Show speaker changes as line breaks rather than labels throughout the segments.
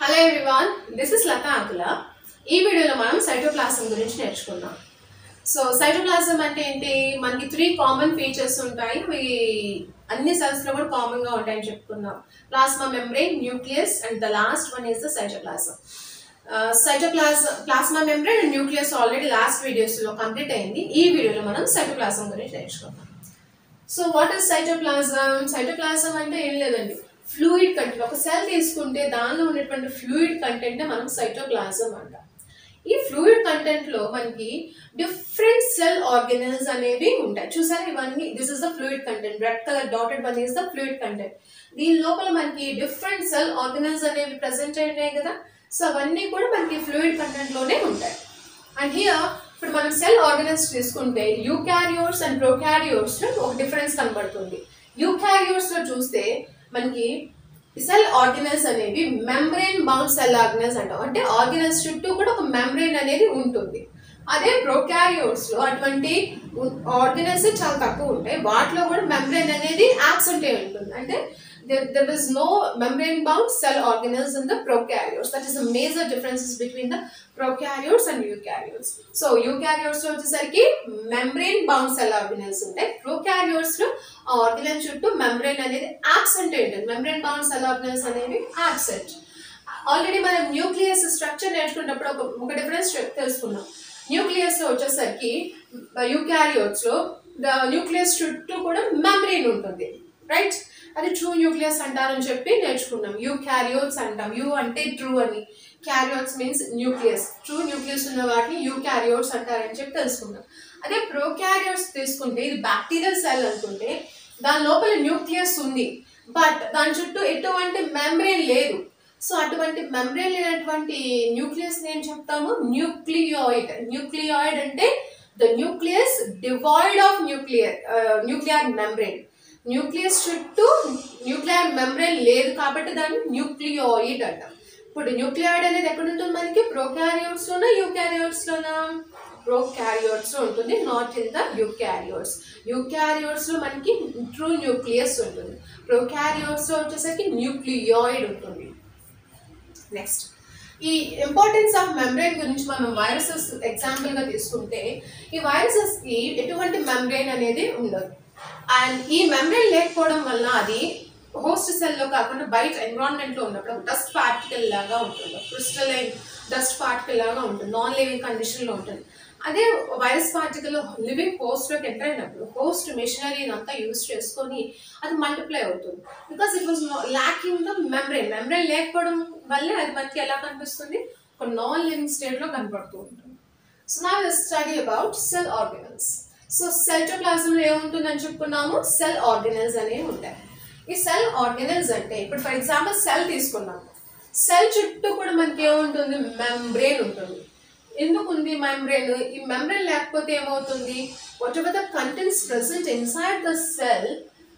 Hello everyone, this is Lata Akula. ఈ వీడియోలో మనం సైటోప్లాజం గురించి నేర్చుకుందాం. సో సైటోప్లాజం అంటే ఏంటి? మనకి 3 కామన్ ఫీచర్స్ ఉంటాయి. ఇవి అన్ని సెల్స్ లో కూడా కామన్ గా ఉంటాయని చెప్పుకున్నాం. Plasma membrane, nucleus and the last one is the cytoplasm. Plasma membrane and nucleus already last videos లో కంప్లీట్ అయింది. ఈ వీడియోలో మనం సైటోప్లాజం గురించి నేర్చుకుందాం. So what is cytoplasm? Cytoplasm అంటే ఏం లేదండి, ఫ్లూయిడ్ కంటెంట్. ఒక సెల్ తీసుకుంటే దానిలో ఉన్నటువంటి ఫ్లూయిడ్ కంటెంట్ మనం సైటోప్లాజం అంటాం. ఈ ఫ్లూయిడ్ కంటెంట్ లో మనకి డిఫరెంట్ సెల్ ఆర్గనెల్స్ అనేవి ఉంటాయి. చూసారా ఇవన్నీ? This is the fluid content. Red colour dotted one is the fluid content. దీని లోపల మనకి డిఫరెంట్ సెల్ ఆర్గనెల్స్ అనేవి ప్రెసెంట్ అయినాయి కదా. సో అవన్నీ కూడా మనకి ఫ్లూయిడ్ కంటెంట్ లోనే ఉంటాయి. అండ్ హియర్ ఇప్పుడు మనం సెల్ ఆర్గనెల్స్ తీసుకుంటే యూకారియోట్స్ అండ్ ప్రోకారియోట్స్ లో ఒక డిఫరెన్స్ కనబడుతుంది. యూకారియోట్స్ లో చూస్తే మనకి సెల్ ఆర్గనెల్స్ అనేవి మెంబ్రేన్ బౌండ్ సెల్ ఆర్గనెల్స్ అంటాం. అంటే ఆర్గనెల్స్ చుట్టూ కూడా ఒక మెంబ్రేన్ అనేది ఉంటుంది. అదే ప్రోకారియోట్స్ లో అటువంటి ఆర్గనెల్స్ చాలా తక్కువ ఉంటాయి. వాటిలో కూడా మెంబ్రేన్ అనేది యాబ్సెంట్ అయి ఉంటుంది. అంటే there is no membrane bound cell organelles in the prokaryotes. That is the major differences between the prokaryotes and eukaryotes. So eukaryotes lo vachesariki membrane bound cell organelles untayi. Prokaryotes lo organelle chuttu membrane anedi absent ayyundi. Membrane bound cell organelles anevi absent. Already మనం nucleus structure నేర్చుకున్నప్పుడు ఒక difference తెలుసుకున్నాం. Nucleus లో వచ్చేసరికి eukaryotes లో nucleus చుట్టూ కూడా membrane ఉంటుంది, రైట్? అది ట్రూ న్యూక్లియస్ అంటారని చెప్పి నేర్చుకున్నాం. యూకారియోట్స్ అంటాం. యూ అంటే ట్రూ అని, karyotes means nucleus. True nucleus ఉన్న వాటిని యూకారియోట్స్ అంటారని చెప్పి తెలుసుకున్నాం. అదే ప్రోకారియోట్స్ తీసుకుంటే ఇది బ్యాక్టీరియల్ సెల్ అనుకుంటే దాని లోపల న్యూక్లియస్ ఉంది, బట్ దాని చుట్టూ ఎటువంటి మెంబ్రేన్ లేదు. సో అటువంటి మెంబ్రేన్ లేనటువంటి న్యూక్లియస్ ఏం చెప్తాము? న్యూక్లియాయిడ్. న్యూక్లియాయిడ్ అంటే the nucleus devoid of nuclear membrane. Nucleus చుట్టూ న్యూక్లియర్ మెంబ్రేన్ లేదు కాబట్టి దాన్ని న్యూక్లియాయిడ్ అంటాం. ఇప్పుడు న్యూక్లియాయిడ్ అనేది ఎక్కడ ఉంటుంది మనకి? ప్రోకారియోట్స్ లోనా యూకారియోట్స్ లోనా? ప్రోకారియోట్స్ లో ఉంటుంది, not in the eukaryotes. Eukaryotes లో మనకి ట్రూ న్యూక్లియస్ ఉంటుంది. ప్రోకారియోట్స్ లో వచ్చేసరికి న్యూక్లియాయిడ్ ఉంటుంది. నెక్స్ట్, ఈ ఇంపార్టెన్స్ ఆఫ్ మెంబ్రేన్ గురించి మనం వైరసెస్ ఎగ్జాంపుల్ గా తీసుకుంటే ఈ వైరసెస్ కి ఎటువంటి మెంబ్రేన్ అనేది ఉండదు. అండ్ ఈ మెంబ్రేన్ లేకపోవడం వల్ల అది హోస్ట్ సెల్ లో కాకుండా బయట ఎన్విరాన్మెంట్ లో ఉన్నప్పుడు డస్ట్ పార్టికల్ లాగా ఉంటుంది, క్రిస్టలైన్ డస్ట్ పార్టికల్ లాగా ఉంటుంది, నాన్ లివింగ్ కండిషన్ లో ఉంటుంది. అదే వైరస్ పార్టికల్ లివింగ్ హోస్ట్ లోకి ఎంటర్ అయినప్పుడు హోస్ట్ మెషినరీని అంతా యూజ్ చేసుకొని అది మల్టిప్లై అవుతుంది. Because it was lacking the membrane. Membrane లేకపోవడం వల్ల అది మనకి ఎలా కనిపిస్తుంది? ఒక నాన్ లివింగ్ స్టేట్ లో కనపడుతూ ఉంటుంది. So now let's study about cell organelles. So సైటోప్లాజంలో ఏముంటుందని చెప్పుకున్నాము? సెల్ ఆర్గనెల్స్ అనేవి ఉంటాయి. ఈ సెల్ ఆర్గనెల్స్ అంటే ఇప్పుడు ఫర్ ఎగ్జాంపుల్ సెల్ తీసుకున్నాము. సెల్ చుట్టూ కూడా మనకి ఏముంటుంది? మెంబ్రేన్ ఉంటుంది. ఎందుకు ఉంది మెంబ్రేన్? ఈ మెంబ్రేన్ లేకపోతే ఏమవుతుంది? Whatever the contents present inside the cell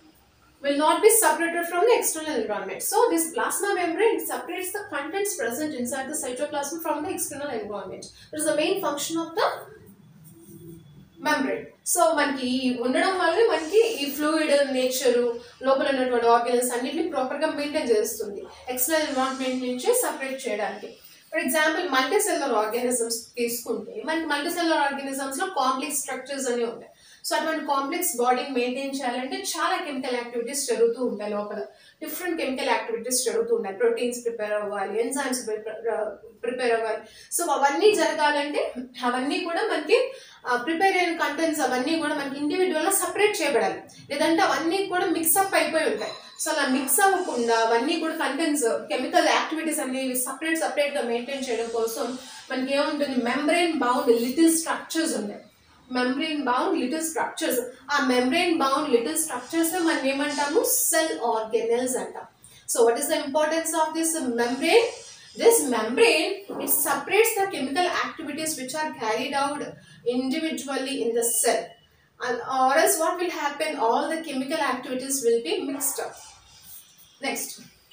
will not be separated from the external environment. So this plasma membrane separates the contents present inside the cytoplasm from the external environment. That is the main function of the membrane. So మనకి ఉండడం వల్ల మనకి ఈ fluid nature లోపల ఉన్నటువంటి organelles అన్నిటిని proper గా maintain చేస్తుంది, ఎక్స్టర్నల్ ఎన్విరాన్మెంట్ నుంచి సపరేట్ చేయడానికి. ఫర్ ఎగ్జాంపుల్ మల్టీసెల్యులర్ ఆర్గానిజమ్స్ తీసుకుంటే మనకి మల్టీసెల్యులర్ ఆర్గానిజమ్స్ లో కాంప్లెక్స్ స్ట్రక్చర్స్ అనేవి ఉంటాయి. సో అటువంటి కాంప్లెక్స్ బాడీని మెయింటైన్ చేయాలంటే చాలా కెమికల్ యాక్టివిటీస్ జరుగుతూ ఉంటాయి. లోపల డిఫరెంట్ కెమికల్ యాక్టివిటీస్ జరుగుతూ ఉంటాయి. ప్రోటీన్స్ ప్రిపేర్ అవ్వాలి, ఎంజైమ్స్ ప్రిపేర్ అవ్వాలి. సో అవన్నీ జరగాలంటే అవన్నీ కూడా మనకి ప్రిపేర్ అయిన కంటెంట్స్ అవన్నీ కూడా మనకి ఇండివిజువల్ గా సపరేట్ చేయబడాలి, లేదంటే అవన్నీ కూడా మిక్సప్ అయిపోయి ఉంటాయి. సో అలా మిక్స్ అవ్వకుండా అవన్నీ కూడా కంటెంట్స్ కెమికల్ యాక్టివిటీస్ అనేవి సపరేట్ గా మెయింటైన్ చేయడం కోసం మనకి ఏముంటుంది? మెంబ్రేన్ బౌండ్ లిటిల్ స్ట్రక్చర్స్ ఉన్నాయి. Membrane bound little structures. ఆ మెంబ్రేన్ బౌండ్ లిటిల్ స్ట్రక్చర్స్ మనం ఏమంటాము? సెల్ ఆర్గనెల్స్ అంటాం. So what is the importance of this membrane? This membrane, it separates the chemical activities which are carried out individually in the cell, or else what will happen? All the chemical activities will be mixed up. Next,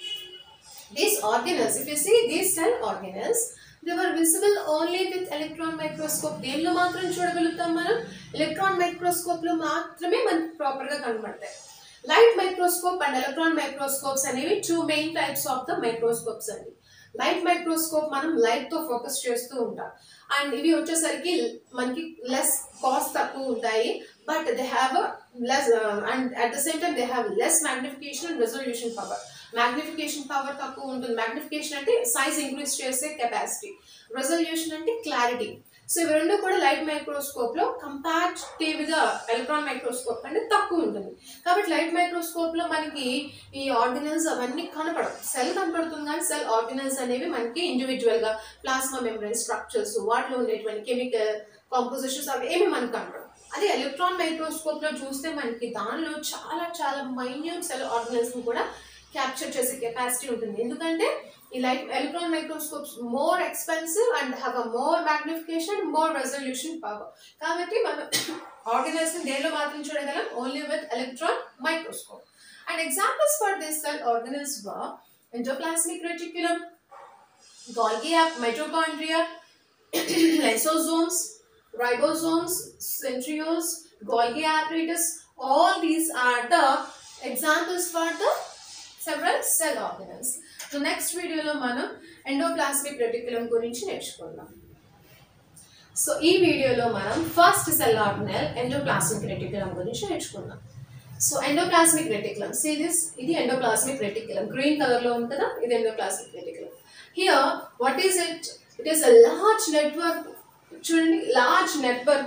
these organelles, if you see these cell organelles, they were visible only with electron microscope. దేనిలో మాత్రం చూడగలుగుతాం మనం? Electron microscope లో మాత్రమే మనకి proper గా కనబడతాయి. Light microscope and electron microscopes అనేవి 2 main types of the microscopes అండి. లైట్ మైక్రోస్కోప్ మనం లైట్ తో ఫోకస్ చేస్తూ ఉంటాం. అండ్ ఇవి వచ్చేసరికి మనకి లెస్ కాస్ట్ తక్కువ ఉంటాయి, but they have less and at the same time they have less magnification and resolution power. Magnification power తక్కువ ఉంటుంది. మ్యాగ్నిఫికేషన్ అంటే సైజ్ ఇంక్రీజ్ చేసే కెపాసిటీ, రెజల్యూషన్ అంటే క్లారిటీ. సో ఇవి రెండు కూడా లైట్ మైక్రోస్కోప్ లో కంపారిటివ్ గా ఎలక్ట్రాన్ మైక్రోస్కోప్ అంటే తక్కువ ఉంటుంది. కాబట్టి లైట్ మైక్రోస్కోప్ లో మనకి ఈ ఆర్గనల్స్ అవన్నీ కనపడవు. సెల్ కనపడుతుంది కానీ సెల్ ఆర్గనల్స్ అనేవి మనకి ఇండివిజువల్ గా ప్లాస్మా మెంబ్రేన్ స్ట్రక్చర్స్, వాటిలో ఉండేటువంటి కెమికల్ కాంపోజిషన్స్ అవి ఏమి మనకు కనపడవు. అదే ఎలక్ట్రాన్ మైక్రోస్కోప్ లో చూస్తే మనకి దానిలో చాలా చాలా మైన్యూట్ సెల్ ఆర్గనల్స్ ని కూడా క్యాప్చర్ చేసే కెపాసిటీ ఉంటుంది. ఎందుకంటే ఈ light electron microscopes more expensive and have a more magnification, more resolution power. కాబట్టి మనం ఆర్గనల్స్ ని దేనిలో మాత్రం చూడగలం? Only with electron microscope. And examples for this cell organelles were endoplasmic reticulum, Golgi mitochondria, lysosomes, ribosomes, centrioles, Golgi apparatus. All these are the examples for the several cell organelles. So next video lo manam endoplasmic reticulum gurinchi nerchukundaam. So ee video lo manam first cell organelle endoplasmic reticulum gurinchi nerchukundaam. So endoplasmic reticulum, see this, idi endoplasmic reticulum, green color lo undi kada, idi endoplasmic reticulum. Here what is it? It is a large network, large network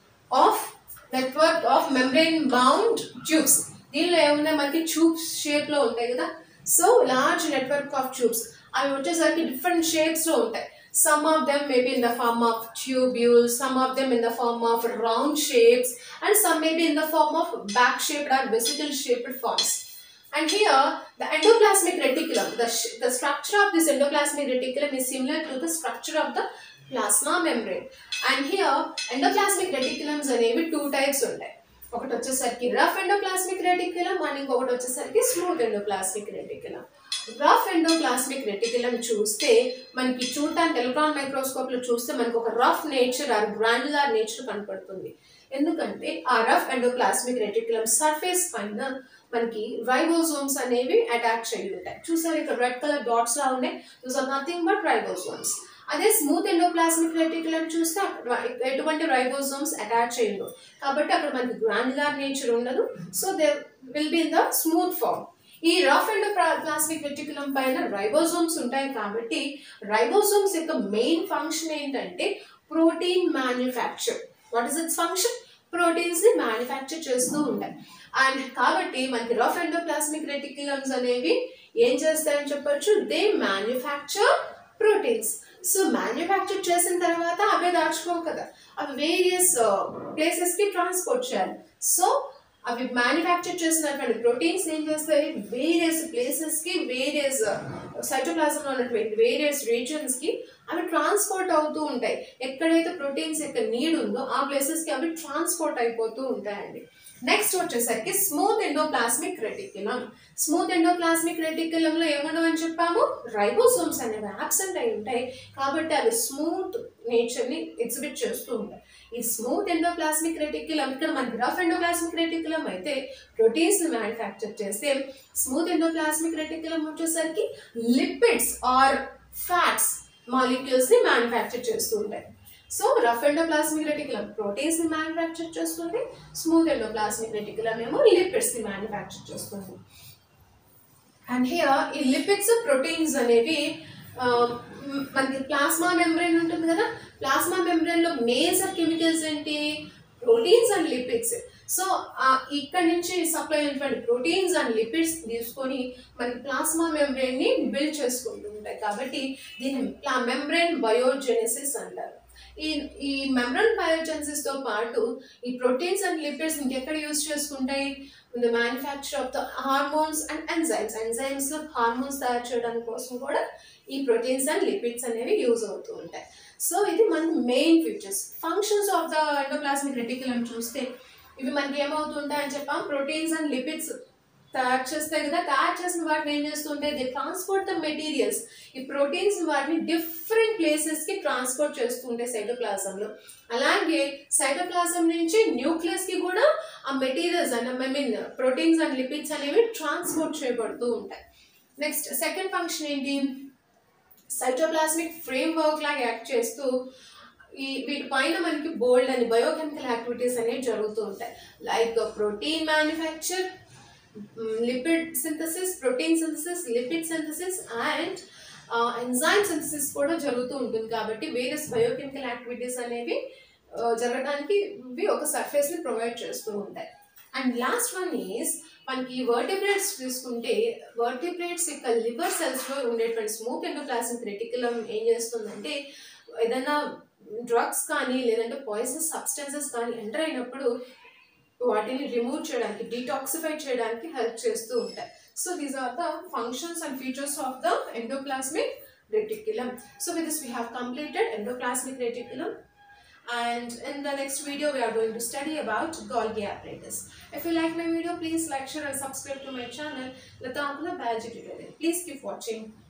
of membrane bound tubes. దీనిలో ఏమున్నాయి? మనకి tubes shape లో ఉంటాయి కదా. So large network of tubes, అవి వచ్చేసరికి different shapes లో ఉంటాయి. Some of them may be in the form of tubules, some of them in the form of round shapes, and some may be in the form of back shaped or vesicle shaped forms. And here the endoplasmic reticulum, the structure of this endoplasmic reticulum is similar to the structure of the plasma membrane. And here endoplasmic reticulums అనేవి two types ఉంటాయి. ఒకటి వచ్చేసరికి rough endoplasmic reticulum and ఇంకొకటి వచ్చేసరికి smooth endoplasmic reticulum. Rough endoplasmic reticulum చూస్తే మనకి చూడటానికి electron microscope లో చూస్తే మనకి ఒక rough nature or granular nature కనపడుతుంది. ఎందుకంటే ఆ రఫ్ ఎండోప్లాస్మిక్ రెటిక్యులం సర్ఫేస్ పైన మనకి రైబోసోమ్స్ అనేవి అటాచ్ అయ్యి ఉంటాయి. చూసారు ఇక్కడ రెడ్ కలర్ డాట్స్ లా ఉన్నాయి, those are nothing but ribosomes. అదే స్మూత్ ఎండోప్లాస్మిక్ రెటిక్యులం చూస్తే ఎటువంటి రైబోసోమ్స్ అటాచ్ అయ్యిందో, కాబట్టి అక్కడ మనకి గ్రాన్యులర్ నేచర్ ఉండదు. So they will be in the smooth form. ఈ రఫ్ ఎండోప్లాస్మిక్ రెటిక్యులం పైన రైబోసోమ్స్ ఉంటాయి కాబట్టి రైబోసోమ్స్ యొక్క మెయిన్ ఫంక్షన్ ఏంటంటే protein manufacture. What is its function? Proteins ని మ్యానుఫ్యాక్చర్ చేస్తూ ఉంటాయి. అండ్ కాబట్టి మనకి రఫ్ ఎండోప్లాస్మిక్ రెటిక్యులమ్స్ అనేవి ఏం చేస్తాయని చెప్పొచ్చు? They manufacture proteins. So manufacture చేసిన తర్వాత అవే దాచుకోవు కదా, అవి వేరియస్ ప్లేసెస్ కి ట్రాన్స్పోర్ట్ చేయాలి. సో అవి మ్యానుఫ్యాక్చర్ చేసినటువంటి ప్రోటీన్స్ ఏం చేస్తాయి? వేరియస్ ప్లేసెస్ కి, వేరియస్ సైటోప్లాజంలో ఉన్నటువంటి వేరియస్ రీజన్స్ కి అవి ట్రాన్స్పోర్ట్ అవుతూ ఉంటాయి. ఎక్కడైతే ప్రోటీన్స్ యొక్క నీడ్ ఉందో ఆ ప్లేసెస్ కి అవి ట్రాన్స్పోర్ట్ అయిపోతూ ఉంటాయండి. నెక్స్ట్ వచ్చేసరికి smooth endoplasmic reticulum. Smooth endoplasmic reticulum లో ఏమన్నామని చెప్పాము? రైబోసోమ్స్ అనేవి అబ్సెంట్ అయి ఉంటాయి కాబట్టి అవి స్మూత్ నేచర్ ని ఎగ్జిబిట్ చేస్తూ ఉంటాయి. ఈ స్మూత్ ఎండోప్లాస్మిక్ రెటిక్యులం, ఇక్కడ మనకి రఫ్ ఎండోప్లాస్మిక్ రెటిక్యులం అయితే ప్రోటీన్స్ ని మ్యానుఫ్యాక్చర్ చేస్తే, స్మూత్ ఎండోప్లాస్మిక్ రెటిక్యులం వచ్చేసరికి లిపిడ్స్ ఆర్ ఫ్యాట్స్ మాలిక్యూల్స్ ని మ్యానుఫ్యాక్చర్ చేస్తూ ఉంటాయి. So rough endoplasmic reticulum proteins ని మ్యానుఫ్యాక్చర్ చేస్తుంది, స్మూత్ ఎండోప్లాస్మిక్ రెటిక్యులం ఏమో లిపిడ్స్ ని మ్యానుఫ్యాక్చర్ చేస్తుంది. అండ్ హియర్ ఈ లిపిడ్స్, ప్రోటీన్స్ అనేవి మనకి ప్లాస్మా మెంబ్రేన్ ఉంటుంది కదా, ప్లాస్మా మెంబ్రేన్ లో మేజర్ కెమికల్స్ ఏంటి? Proteins and lipids. సో ఇక్కడ నుంచి సప్లై అయినటువంటి ప్రోటీన్స్ అండ్ లిపిడ్స్ తీసుకొని మనకి ప్లాస్మా మెంబ్రేన్ ని బిల్డ్ చేసుకుంటూ ఉంటాయి కాబట్టి దీన్ని మెంబ్రేన్ బయోజెనెసిస్ అంటారు. ఈ మెంబ్రేన్ బయోజెనెసిస్ తో పాటు ఈ ప్రోటీన్స్ అండ్ లిపిడ్స్ ఇంకెక్కడ యూజ్ చేసుకుంటాయి? The manufacture of the hormones and enzymes. Enzymes hormones తయారు చేయడానికి కోసం కూడా ఈ ప్రోటీన్స్ అండ్ లిపిడ్స్ అనేవి యూజ్ అవుతూ ఉంటాయి. సో ఇది మన main features. Functions of the endoplasmic reticulum చూస్తే ఇవి మనకి ఏమవుతుంటాయి అని చెప్పాం? ప్రోటీన్స్ అండ్ లిపిడ్స్ తయారు చేస్తాయి కదా, తయారు చేసిన వాటిని ఏం చేస్తుంటాయి? They transport the materials. ఈ ప్రోటీన్స్ వాటిని డిఫరెంట్ ప్లేసెస్ కి ట్రాన్స్పోర్ట్ చేస్తుంటాయి సైటోప్లాజంలో. అలాగే సైటోప్లాజం నుంచి న్యూక్లియస్ కి కూడా ఆ మెటీరియల్స్ ప్రోటీన్స్ అండ్ లిపిడ్స్ అనేవి ట్రాన్స్పోర్ట్ చేయబడుతూ ఉంటాయి. నెక్స్ట్ సెకండ్ ఫంక్షన్ ఏంటి? సైటోప్లాస్మిక్ ఫ్రేమ్వర్క్ లాగా యాక్ట్ చేస్తూ వీటిపైన మనకి బోల్డ్ అని బయోకెమికల్ యాక్టివిటీస్ అనేవి జరుగుతూ ఉంటాయి. Like protein manufacture, lipid synthesis, protein synthesis, lipid synthesis and enzyme synthesis కూడా జరుగుతూ ఉంటుంది. కాబట్టి వేరియస్ బయోకెమికల్ యాక్టివిటీస్ అనేవి జరగడానికి ఇవి ఒక సర్ఫేస్ని ప్రొవైడ్ చేస్తూ ఉంటాయి. అండ్ లాస్ట్ వన్ ఈజ్ మనకి వర్టిబ్రేట్స్ తీసుకుంటే వర్టిబ్రేట్స్ యొక్క లివర్ సెల్స్లో ఉండేటువంటి స్మూత్ ఎండోప్లాస్మిక్ రెటిక్యులం ఏం చేస్తుందంటే ఏదైనా డ్రగ్స్ కానీ లేదంటే పాయిజనస్ సబ్స్టెన్సెస్ కానీ ఎంటర్ అయినప్పుడు వాటిని రిమూవ్ చేయడానికి, డీటాక్సిఫై చేయడానికి హెల్ప్ చేస్తూ ఉంటాయి. So these are the functions and features of the endoplasmic reticulum. So with this we have completed endoplasmic reticulum, and in the next video we are going to study about Golgi apparatus. If you like my video, please like, share and subscribe to my channel Latha Ankula Biology Tutorial. Please keep watching.